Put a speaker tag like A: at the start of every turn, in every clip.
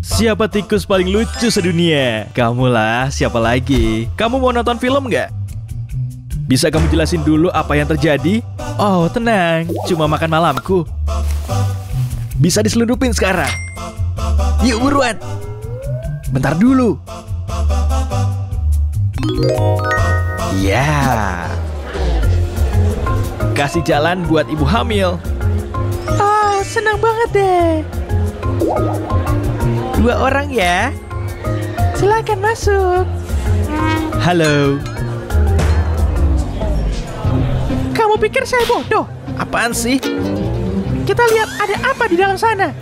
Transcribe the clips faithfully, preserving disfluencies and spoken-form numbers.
A: Siapa tikus paling lucu sedunia? Kamu lah, siapa lagi? Kamu mau nonton film nggak? Bisa kamu jelasin dulu apa yang terjadi? Oh, tenang, cuma makan malamku. Bisa diselundupin sekarang. Yuk buruan. Bentar dulu. Ya. Kasih jalan buat ibu hamil.
B: Oh, senang banget deh.
A: Dua orang ya.
B: Silakan masuk.
A: Halo.
B: Kamu pikir saya bodoh?
A: Apaan sih?
B: Kita lihat ada apa di dalam sana.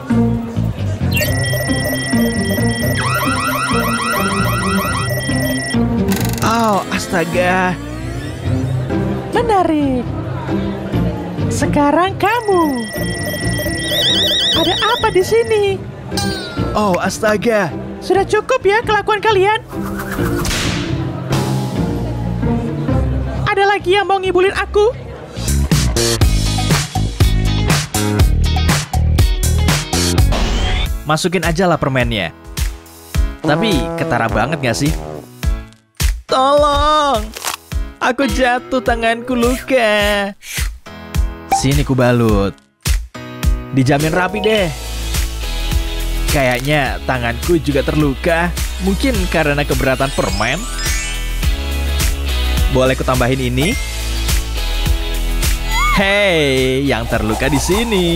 A: Oh, astaga.
B: Menarik. Sekarang kamu. Ada apa di sini?
A: Oh, astaga.
B: Sudah cukup ya kelakuan kalian? Ada lagi yang mau ngibulin aku?
A: Masukin aja lah permennya. Tapi ketara banget gak sih? Tolong! Aku jatuh, tanganku luka. Sini ku balut. Dijamin rapi deh. Kayaknya tanganku juga terluka. Mungkin karena keberatan permen. Boleh ku tambahin ini? Hei, yang terluka di sini.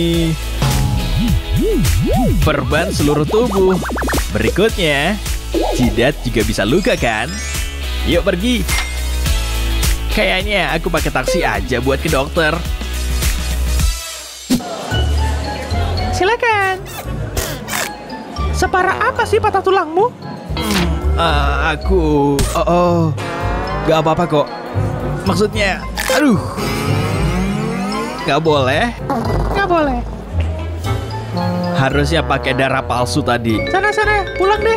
A: Perban seluruh tubuh. Berikutnya, jidat juga bisa luka kan? Yuk pergi. Kayaknya aku pakai taksi aja buat ke dokter.
B: Silakan. Separah apa sih patah tulangmu?
A: Uh, aku... Oh, oh. Gak apa-apa kok. Maksudnya... Aduh. Gak boleh.
B: Gak boleh.
A: Harusnya pakai darah palsu tadi.
B: Sana-sana, pulang deh.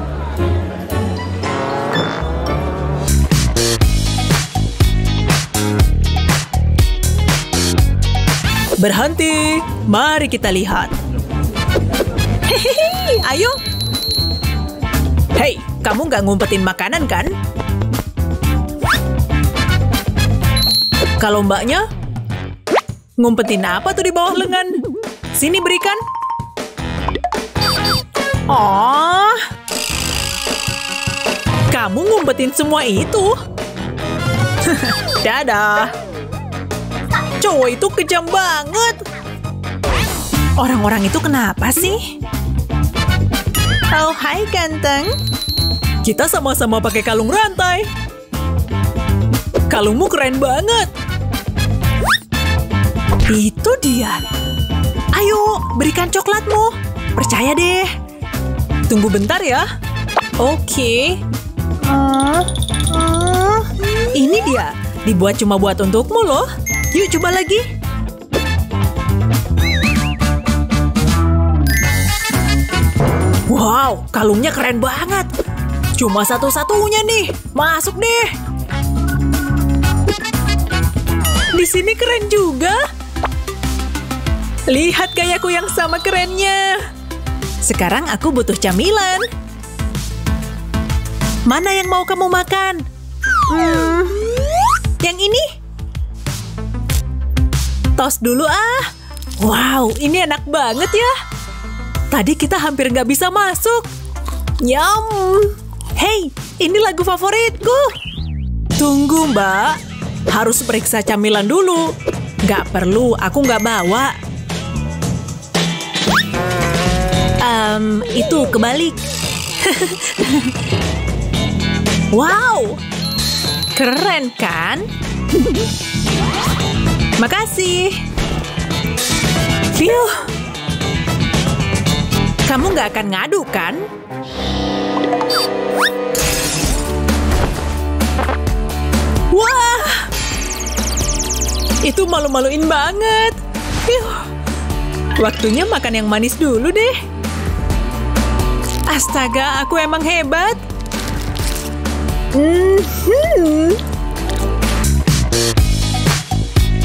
C: Berhenti. Mari kita lihat. Hehehe, ayo. Hei, kamu nggak ngumpetin makanan kan? Kalau mbaknya, ngumpetin apa tuh di bawah lengan? Sini berikan. Oh, kamu ngumpetin semua itu? Dadah. Cowok itu kejam banget. Orang-orang itu kenapa sih? Oh, hai ganteng. Kita sama-sama pakai kalung rantai. Kalungmu keren banget. Itu dia. Ayo, berikan coklatmu. Percaya deh. Tunggu bentar ya. Oke.
B: Uh, uh.
C: Ini dia. Dibuat cuma buat untukmu loh. Yuk coba lagi. Wow, kalungnya keren banget. Cuma satu-satunya nih. Masuk deh. Di sini keren juga. Lihat gayaku yang sama kerennya. Sekarang aku butuh camilan. Mana yang mau kamu makan? Hmm, yang ini? Tos dulu ah. Wow, ini enak banget ya. Tadi kita hampir nggak bisa masuk. Nyam. Hei, ini lagu favoritku. Tunggu mbak. Harus periksa camilan dulu. Nggak perlu, aku nggak bawa. Um, itu kebalik. Wow, keren kan? Makasih. Phew. Kamu nggak akan ngadu kan? Wah, itu malu-maluin banget. Phew. Waktunya makan yang manis dulu deh. Astaga, aku emang hebat. Mm-hmm.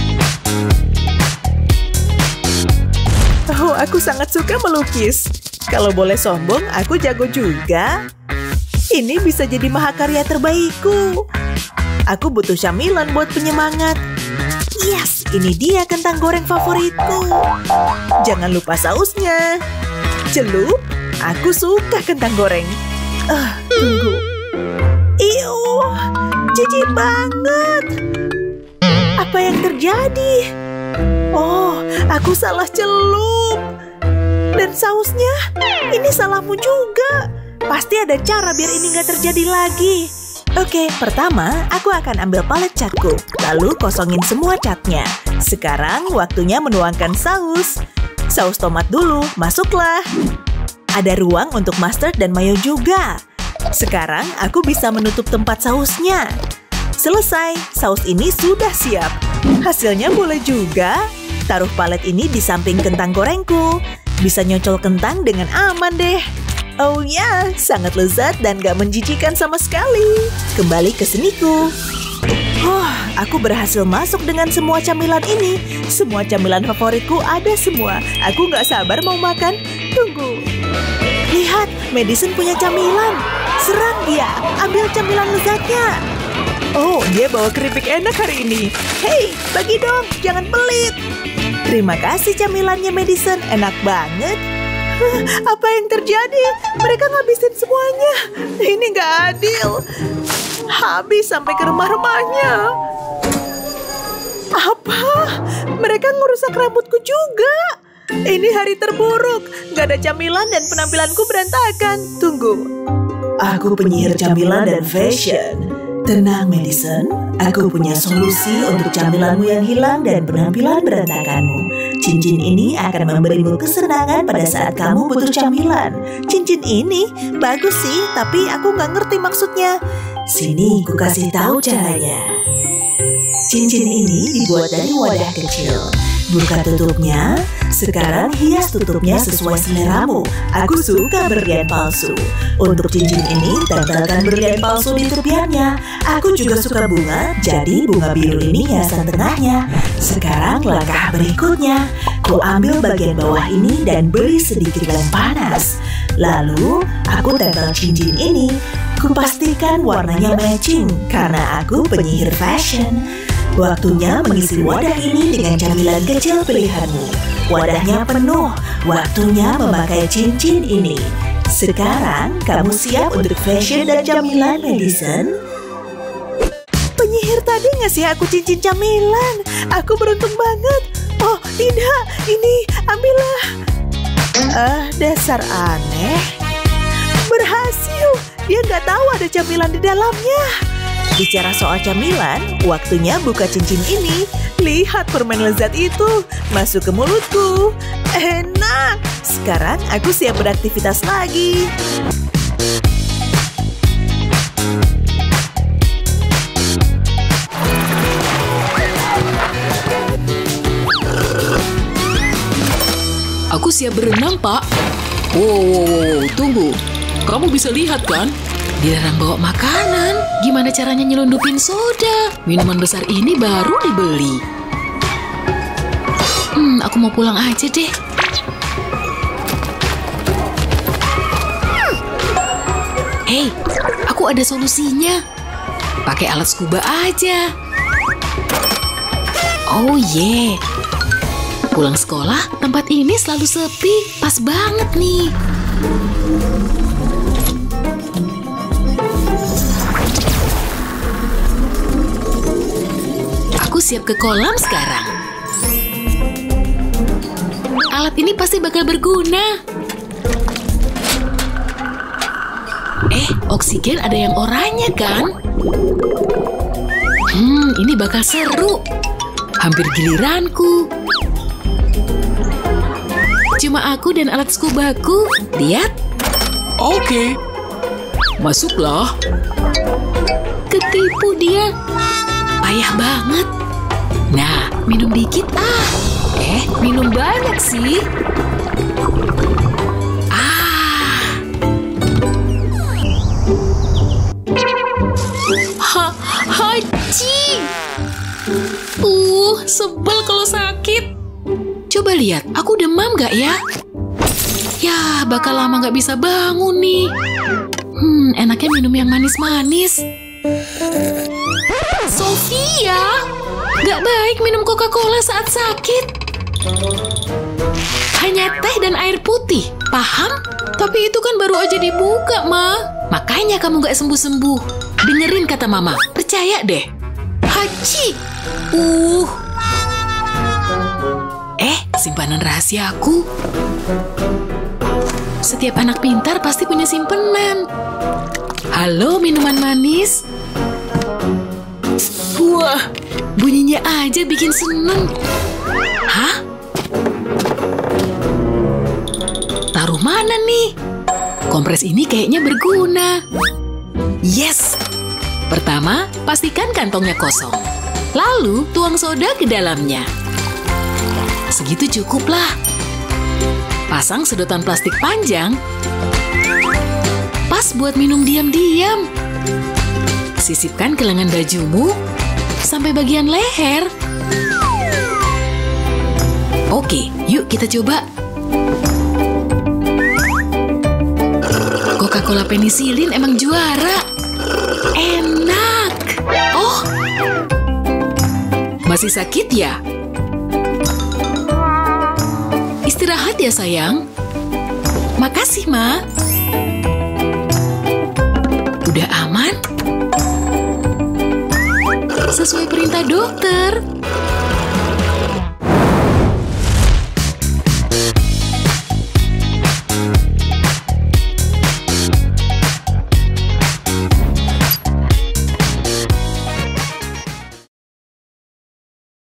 C: Oh, aku sangat suka melukis. Kalau boleh sombong, aku jago juga. Ini bisa jadi mahakarya terbaikku. Aku butuh camilan buat penyemangat. Yes, ini dia kentang goreng favoritku. Jangan lupa sausnya. Celup, aku suka kentang goreng. Ah, uh, tunggu. Iu, jijik banget. Apa yang terjadi? Oh, aku salah celup. Dan sausnya, ini salahmu juga. Pasti ada cara biar ini nggak terjadi lagi. Oke, pertama aku akan ambil palet catku, lalu kosongin semua catnya. Sekarang waktunya menuangkan saus. Saus tomat dulu, masuklah. Ada ruang untuk mustard dan mayo juga. Sekarang aku bisa menutup tempat sausnya. Selesai, saus ini sudah siap. Hasilnya boleh juga. Taruh palet ini di samping kentang gorengku. Bisa nyocol kentang dengan aman deh. Oh ya, sangat lezat dan gak menjijikan sama sekali. Kembali ke seniku. Oh, aku berhasil masuk dengan semua camilan ini. Semua camilan favoritku ada semua. Aku gak sabar mau makan. Tunggu. Lihat, Madison punya camilan. Serang dia, ambil camilan lezatnya. Oh, dia bawa keripik enak hari ini. Hei, bagi dong, jangan pelit. Terima kasih camilannya Madison, enak banget. Apa yang terjadi? Mereka ngabisin semuanya. Ini nggak adil. Habis sampai ke rumah-rumahnya. Apa? Mereka ngerusak rambutku juga. Ini hari terburuk. Nggak ada camilan dan penampilanku berantakan. Tunggu. Aku penyihir camilan dan fashion. Tenang, Madison. Aku punya solusi untuk camilanmu yang hilang dan penampilan berantakanmu. Cincin ini akan memberimu kesenangan pada saat kamu butuh camilan. Cincin ini bagus sih, tapi aku nggak ngerti maksudnya. Sini, ku kasih tahu caranya. Cincin ini dibuat dari wadah kecil. Buka tutupnya. Sekarang hias tutupnya sesuai seleramu. Aku suka berlian palsu. Untuk cincin ini, tempelkan berlian palsu di tepiannya. Aku juga suka bunga, jadi bunga biru ini hiasan tengahnya. Sekarang langkah berikutnya. Ku ambil bagian bawah ini dan beri sedikit lem panas. Lalu, aku tempel cincin ini. Ku pastikan warnanya matching, karena aku penyihir fashion. Waktunya mengisi wadah ini dengan camilan kecil pilihanmu. Wadahnya penuh. Waktunya memakai cincin ini. Sekarang kamu siap untuk fashion dan camilan, Madison? Penyihir tadi ngasih aku cincin camilan. Aku beruntung banget. Oh tidak, ini ambillah. Ah, uh, dasar aneh. Berhasil. Dia nggak tahu ada camilan di dalamnya. Bicara soal camilan, waktunya buka cincin ini. Lihat permen lezat itu, masuk ke mulutku. Enak. Sekarang aku siap beraktivitas lagi.
B: Aku siap berenang, Pak. Wow, wow, wow, tunggu. Kamu bisa lihat kan? Dilarang bawa makanan. Gimana caranya nyelundupin soda? Minuman besar ini baru dibeli. Hmm, aku mau pulang aja deh. Hei, aku ada solusinya. Pakai alat scuba aja. Oh yeah. Pulang sekolah, tempat ini selalu sepi. Pas banget nih. Aku siap ke kolam sekarang. Alat ini pasti bakal berguna. Eh, oksigen ada yang oranye kan? Hmm, ini bakal seru. Hampir giliranku. Cuma aku dan alat scubaku. Lihat. Oke. Masuklah. Ketipu dia. Payah banget. Nah, minum dikit ah. Eh, minum banyak sih. Ah. Ha, haji. Uh, sebel kalau sakit. Coba lihat, aku demam gak ya? Ya, bakal lama nggak bisa bangun nih. Hmm, enaknya minum yang manis-manis. Sofia, nggak baik minum Coca-Cola saat sakit. Hanya teh dan air putih, paham? Tapi itu kan baru aja dibuka, Ma. Makanya kamu nggak sembuh-sembuh. Dengerin kata Mama, percaya deh. Haji. Uh. Eh, simpanan rahasiaku. Setiap anak pintar pasti punya simpenan. Halo, minuman manis. Wah, bunyinya aja bikin seneng. Hah? Taruh mana nih? Kompres ini kayaknya berguna. Yes! Pertama, pastikan kantongnya kosong. Lalu, tuang soda ke dalamnya. Segitu cukuplah. Pasang sedotan plastik panjang. Pas buat minum diam-diam. Sisipkan ke lengan bajumu sampai bagian leher. Oke, yuk kita coba. Coca-Cola penisilin emang juara. Enak. Oh, masih sakit ya? Istirahat ya sayang. Makasih, Ma. Udah aman? Sesuai perintah dokter.